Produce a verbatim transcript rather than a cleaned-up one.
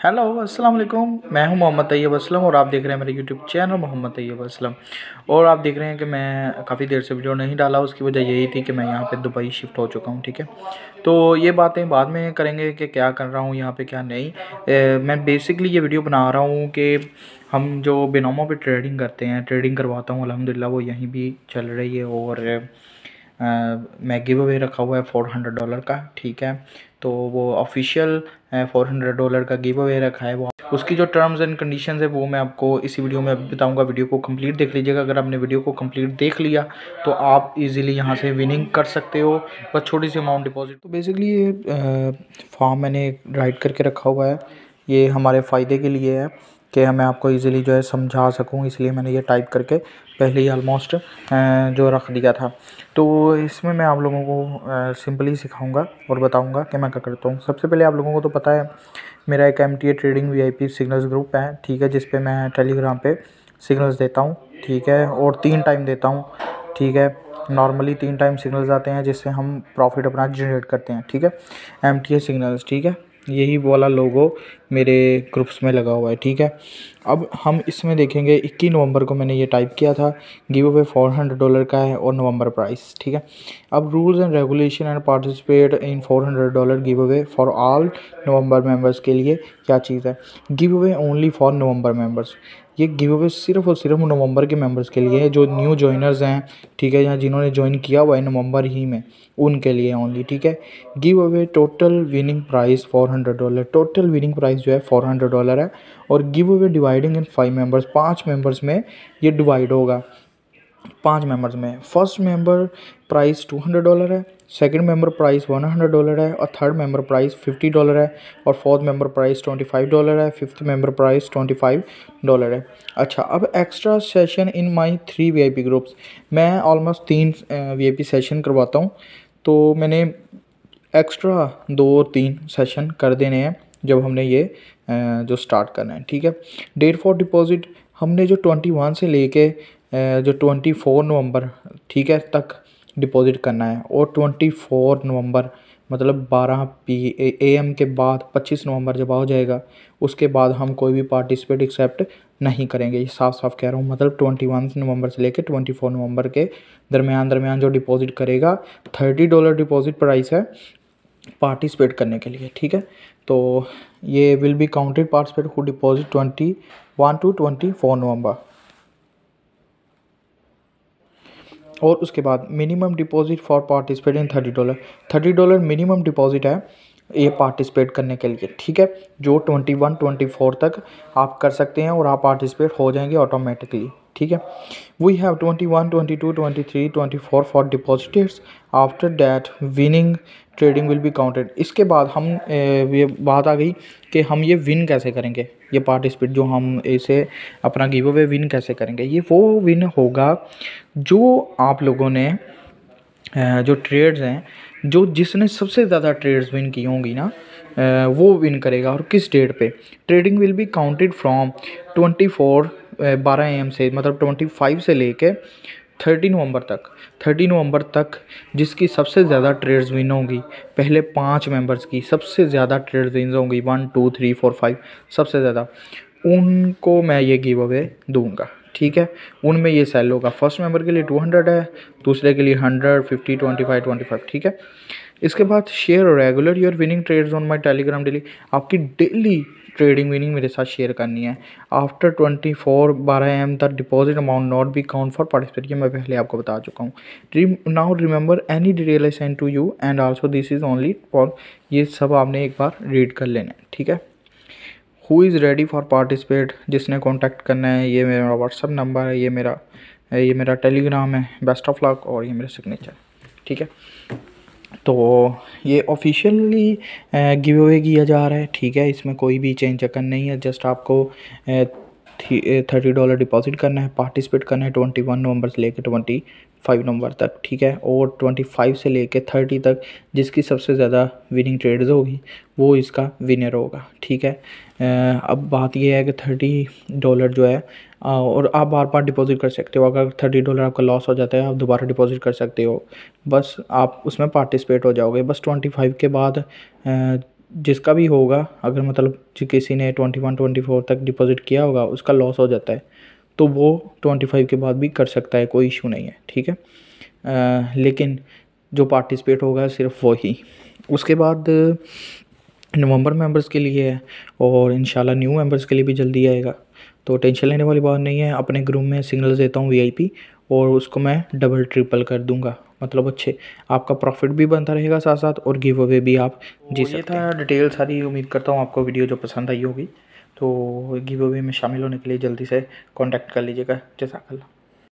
Hello अस्सलाम वालेकुम। मैं हूं मोहम्मद तैयब असलम और आप देख रहे हैं मेरे यूट्यूब चैनल मोहम्मद तैयब असलम। और आप देख रहे हैं कि मैं काफ़ी देर से वीडियो नहीं डाला, उसकी वजह यही थी कि मैं यहाँ पे दुबई शिफ्ट हो चुका हूँ। ठीक है, तो ये बातें बाद में करेंगे कि क्या कर रहा हूँ यहाँ पे क्या नहीं। ए, मैं बेसिकली ये वीडियो बना रहा हूँ कि हम जो बिनोमो पे ट्रेडिंग करते हैं, ट्रेडिंग करवाता हूँ अल्हम्दुलिल्लाह, वो यहीं भी चल रही है। और मैं गिव अवे रखा हुआ है फोर हंड्रेड डॉलर का। ठीक है, तो वो ऑफिशियल फोर हंड्रेड डॉलर का गिव अवे रखा है। वो उसकी जो टर्म्स एंड कंडीशंस है वो मैं आपको इसी वीडियो में बताऊंगा। वीडियो को कंप्लीट देख लीजिएगा। अगर आपने वीडियो को कंप्लीट देख लिया तो आप इजीली यहाँ से विनिंग कर सकते हो, बस छोटी सी अमाउंट डिपॉजिट। तो बेसिकली ये फॉर्म मैंने राइट करके रखा हुआ है, ये हमारे फ़ायदे के लिए है कि मैं आपको इजीली जो है समझा सकूं, इसलिए मैंने ये टाइप करके पहले ही ऑलमोस्ट जो रख दिया था। तो इसमें मैं आप लोगों को सिंपली सिखाऊंगा और बताऊंगा कि मैं क्या करता हूँ। सबसे पहले आप लोगों को तो पता है मेरा एक M T A trading V I P signals group है। ठीक है, जिस पे मैं टेलीग्राम पे सिग्नल्स देता हूँ। ठीक है, और तीन टाइम देता हूँ। ठीक है, नॉर्मली तीन टाइम सिग्नल्स आते हैं जिससे हम प्रॉफिट अपना जनरेट करते हैं। ठीक है, एम टी ए सिग्नल्स। ठीक है, यही वाला लोगो मेरे ग्रुप्स में लगा हुआ है। ठीक है, अब हम इसमें देखेंगे इक्कीस नवंबर को मैंने ये टाइप किया था, give away four hundred dollar का है और नवंबर प्राइस। ठीक है, अब rules and regulation and participate in four hundred dollar give away for all November members के लिए क्या चीज़ है, give away only for November members. ये गिव अवे सिर्फ और सिर्फ नवंबर के मेंबर्स के लिए है, जो न्यू ज्वाइनर्स हैं। ठीक है, या जिन्होंने ज्वाइन किया हुआ है नवंबर ही में, उनके लिए ओनली। ठीक है, give away total winning price four hundred dollar. Total winning price जो है फोर हंड्रेड डॉलर है। और give away dividing in five members, पाँच मेंबर्स में ये डिवाइड होगा। पाँच मेंबर्स में first member price two hundred dollar है, second member price one hundred dollar है, और third member price fifty dollar है, और fourth member price twenty five dollar है, fifth member price twenty five dollar है। अच्छा, अब extra session in my three VIP groups. मैं ऑलमोस्ट तीन वीआईपी सेशन करवाता हूँ, तो मैंने एक्स्ट्रा दो और तीन सेशन कर देने हैं जब हमने ये जो स्टार्ट करना है। ठीक है, डेट फॉर डिपॉजिट हमने जो ट्वेंटी वन से लेके जो ट्वेंटी फोर नवंबर ठीक है तक डिपॉजिट करना है। और ट्वेंटी फोर नवंबर मतलब बारह पी ए एम के बाद पच्चीस नवंबर जब आ जाएगा, उसके बाद हम कोई भी पार्टिसिपेट एक्सेप्ट नहीं करेंगे। ये साफ साफ कह रहा हूँ, मतलब ट्वेंटी वन नवंबर से लेकर ट्वेंटी फोर नवंबर के दरमियान दरमियान जो डिपॉजिट करेगा, थर्टी डॉलर डिपॉजिट प्राइस है पार्टिसिपेट करने के लिए। ठीक है, तो ये will be counted participate who deposit twenty one to twenty four November. और उसके बाद minimum deposit for participate in thirty dollar. Thirty dollar minimum deposit है ये पार्टिसिपेट करने के लिए। ठीक है, जो ट्वेंटी वन ट्वेंटी फोर तक आप कर सकते हैं और आप पार्टिसिपेट हो जाएंगे ऑटोमेटिकली। ठीक है, we have twenty one twenty two twenty three twenty four for depositors. After that winning trading will be counted. इसके बाद हम ये बात आ गई कि हम ये विन कैसे करेंगे, ये पार्टिसिपेट जो हम इसे अपना गिव अवे विन कैसे करेंगे। ये वो विन होगा जो आप लोगों ने जो ट्रेड्स हैं, जो जिसने सबसे ज़्यादा ट्रेड्स विन की होंगी ना, वो विन करेगा। और किस डेट पे trading will be counted from twenty four बारह ए एम से, मतलब ट्वेंटी फाइव से लेके थर्टी नवंबर तक। थर्टी नवंबर तक जिसकी सबसे ज़्यादा ट्रेड्स विन होंगी, पहले पाँच मेंबर्स की सबसे ज़्यादा ट्रेड्स विन होंगी, one two three four five सबसे ज़्यादा, उनको मैं ये गिव अवे दूंगा। ठीक है, उनमें ये सेल होगा। फर्स्ट मेंबर के लिए टू हंड्रेड है, दूसरे के लिए hundred, fifty, twenty five, twenty five. ठीक है, इसके बाद share regular your winning trades on my Telegram daily. आपकी डेली ट्रेडिंग विनिंग मेरे साथ शेयर करनी है। आफ्टर ट्वेंटी फोर बारह am the deposit amount not be count for participate. ये मैं पहले आपको बता चुका हूँ। Now remember any detail I send to you and also this is only for, ये सब आपने एक बार रीड कर लेना है। ठीक है, who is ready for participate, जिसने कॉन्टैक्ट करना है, ये मेरा व्हाट्सअप नंबर है, ये मेरा ये मेरा टेलीग्राम है, बेस्ट ऑफ लक, और ये मेरा सिग्नेचर। ठीक है, तो ये ऑफिशियली गिव अवे किया जा रहा है। ठीक है, इसमें कोई भी चेंज चक्कर नहीं है, जस्ट आपको थर्टी डॉलर डिपॉजिट करना है, पार्टिसिपेट करना है ट्वेंटी वन नवंबर से लेकर ट्वेंटी फाइव नवंबर तक। ठीक है, और ट्वेंटी फाइव से लेकर थर्टी तक जिसकी सबसे ज़्यादा विनिंग ट्रेड्स होगी वो इसका विनर होगा। ठीक है, अब बात यह है कि थर्टी डॉलर जो है, और आप बार बार डिपॉजिट कर सकते हो। अगर थर्टी डॉलर आपका लॉस हो जाता है, आप दोबारा डिपॉजिट कर सकते हो, बस आप उसमें पार्टिसिपेट हो जाओगे। बस ट्वेंटी फाइव के बाद जिसका भी होगा, अगर मतलब जो किसी ने ट्वेंटी वन ट्वेंटी फोर तक डिपॉज़िट किया होगा उसका लॉस हो जाता है तो वो ट्वेंटी फाइव के बाद भी कर सकता है, कोई इशू नहीं है, ठीक है। अ, लेकिन जो पार्टिसिपेट होगा सिर्फ वही। उसके बाद नवंबर मेंबर्स के लिए है और इंशाल्लाह न्यू मेंबर्स के लिए भी जल्दी आएगा, तो टेंशन लेने वाली बात नहीं है। अपने ग्रुप में सिग्नल्स देता हूँ वीआईपी और उसको मैं डबल ट्रिपल कर दूंगा, मतलब अच्छे आपका प्रॉफिट भी बनता रहेगा साथ साथ और गिव अवे भी आप जी सकते हैं। ये था डिटेल सारी। उम्मीद करता हूँ आपको वीडियो जो पसंद आई होगी, तो गिव अवे में शामिल होने के लिए जल्दी से कॉन्टैक्ट कर लीजिएगा। जज़ाकल्लाह।